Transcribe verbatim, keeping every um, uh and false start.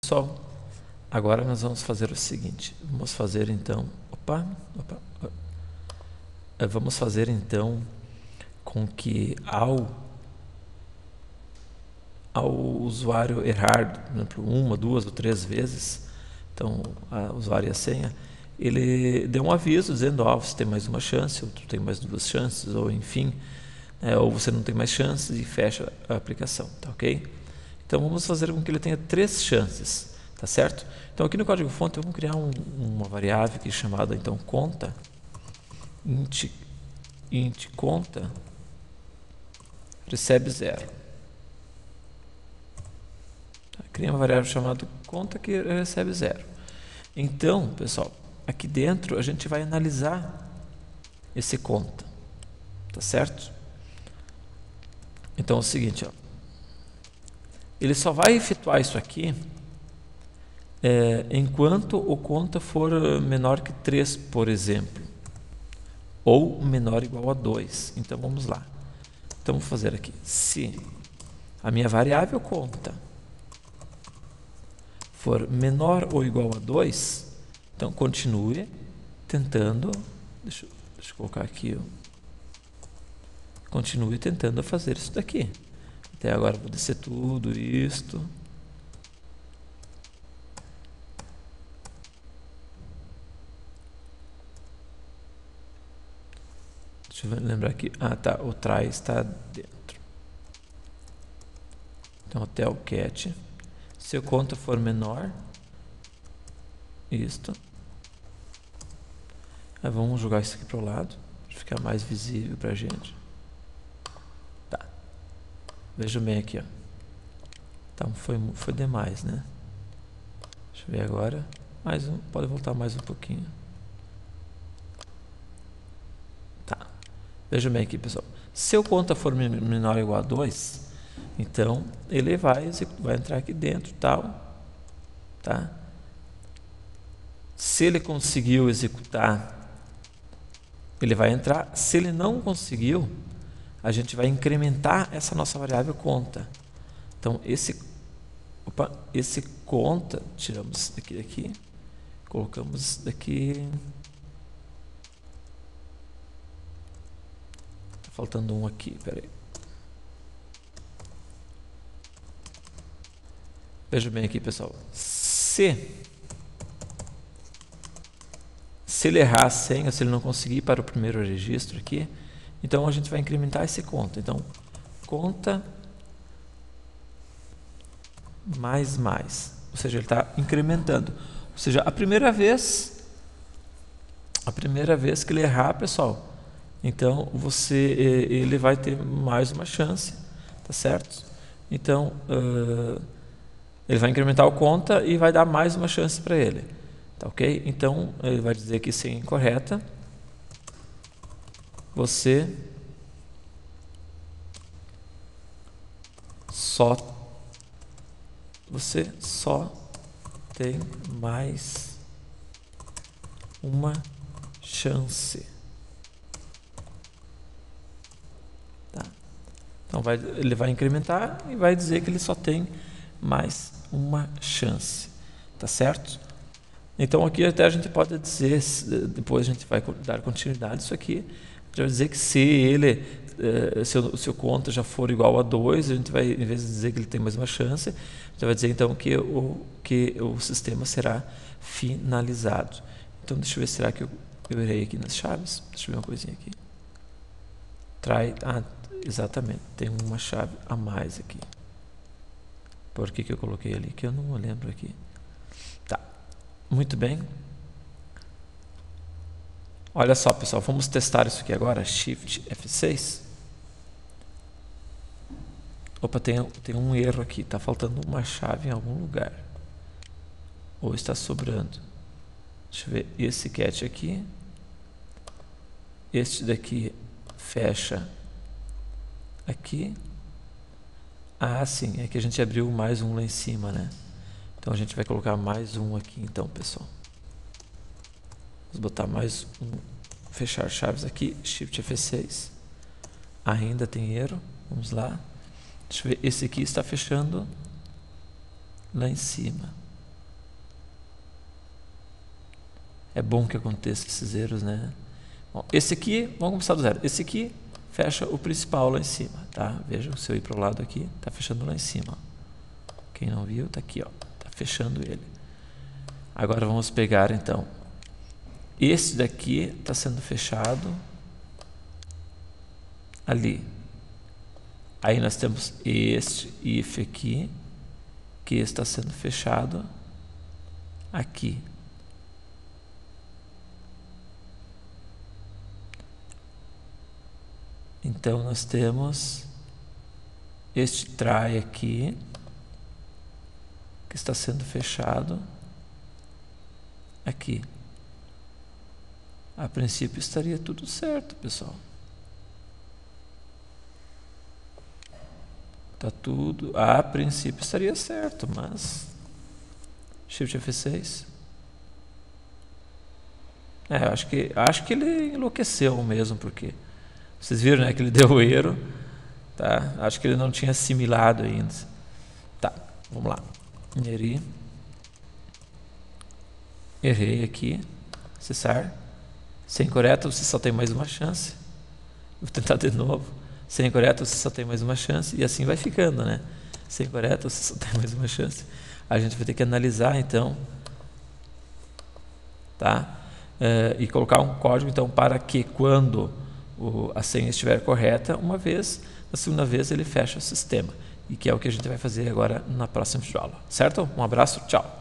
pessoal, agora nós vamos fazer o seguinte, vamos fazer então, opa, opa, opa vamos fazer então com que ao, ao usuário errar, por exemplo, uma, duas ou três vezes, então a usuário e a senha, ele dê um aviso dizendo, ó, oh, você tem mais uma chance, ou tu tem mais duas chances, ou enfim, é, ou você não tem mais chances e fecha a aplicação, tá ok? Então vamos fazer com que ele tenha três chances, tá certo? Então aqui no código-fonte eu vou criar um, uma variável aqui chamada então conta, int, int conta, recebe zero. Tá? Cria uma variável chamada conta que recebe zero. Então, pessoal, aqui dentro a gente vai analisar esse conta, tá certo? Então é o seguinte, ó, ele só vai efetuar isso aqui é, enquanto o conta for menor que três, por exemplo, ou menor ou igual a dois. Então vamos lá. Então vou fazer aqui, se a minha variável conta for menor ou igual a dois, então continue tentando, deixa, deixa eu colocar aqui, ó, continue tentando fazer isso daqui. Até agora vou descer tudo isto. Deixa eu lembrar aqui. Ah, tá. O try está dentro. Então, até o cat. Se o conta for menor, isto. Aí vamos jogar isso aqui para o lado, para ficar mais visível para a gente. Tá. Veja bem aqui, ó. Então, foi, foi demais, né? Deixa eu ver agora. Mais um. Pode voltar mais um pouquinho. Tá. Veja bem aqui, pessoal. Se o conta for menor ou igual a dois, então ele vai, vai entrar aqui dentro, tal, tá? Se ele conseguiu executar, ele vai entrar. Se ele não conseguiu, a gente vai incrementar essa nossa variável conta. Então esse, opa, esse conta, tiramos daqui daqui, colocamos daqui. Tá faltando um aqui, peraí. Veja bem aqui, pessoal. Se, se ele errar a senha, se ele não conseguir ir para o primeiro registro aqui, então a gente vai incrementar esse conta. Então, conta mais mais. Ou seja, ele está incrementando. Ou seja, a primeira vez, a primeira vez que ele errar, pessoal, então você, ele vai ter mais uma chance, tá certo? Então, uh, ele vai incrementar o conta e vai dar mais uma chance para ele. Tá ok? Então, ele vai dizer que senha incorreta. Você só você só tem mais uma chance. Tá? Então, vai, ele vai incrementar e vai dizer que ele só tem mais uma chance, tá certo? Então aqui até a gente pode dizer, depois a gente vai dar continuidade isso aqui, a gente vai dizer que se ele, se o seu conta já for igual a dois, a gente vai, em vez de dizer que ele tem mais uma chance, a gente vai dizer então que o, que o sistema será finalizado. Então deixa eu ver, será que eu, eu errei aqui nas chaves? Deixa eu ver uma coisinha aqui. Try, ah, exatamente, tem uma chave a mais aqui. Por que que eu coloquei ali? Que eu não lembro aqui. Tá. Muito bem. Olha só, pessoal. Vamos testar isso aqui agora. Shift F seis. Opa, tem, tem um erro aqui. Está faltando uma chave em algum lugar. Ou está sobrando. Deixa eu ver. Esse cat aqui. Este daqui fecha aqui. Ah, sim, é que a gente abriu mais um lá em cima, né? Então a gente vai colocar mais um aqui, então, pessoal. Vamos botar mais um, fechar chaves aqui, Shift F seis. Ainda tem erro, vamos lá. Deixa eu ver, esse aqui está fechando lá em cima. É bom que aconteça esses erros, né? Bom, esse aqui, vamos começar do zero. Esse aqui fecha o principal lá em cima, tá? Veja, se eu ir para o lado aqui, tá fechando lá em cima. Quem não viu, tá aqui, ó. Tá fechando ele. Agora vamos pegar, então, esse daqui está sendo fechado ali. Aí nós temos este if aqui, que está sendo fechado aqui. Então nós temos este try aqui, que está sendo fechado aqui. A princípio estaria tudo certo, pessoal. Tá tudo, a princípio estaria certo, mas Shift F seis. É, acho que acho que ele enlouqueceu mesmo, porque vocês viram, né, que ele deu erro, tá? Acho que ele não tinha assimilado ainda. Tá, vamos lá. Ineri. Errei aqui. Acessar. Se é incorreto, você só tem mais uma chance. Vou tentar de novo. Se é incorreto, você só tem mais uma chance. E assim vai ficando, né? Se é incorreto, você só tem mais uma chance. A gente vai ter que analisar, então, tá? É, e colocar um código, então, para que quando o, a senha estiver correta, uma vez, na segunda vez ele fecha o sistema. E que é o que a gente vai fazer agora na próxima aula. Certo? Um abraço, tchau!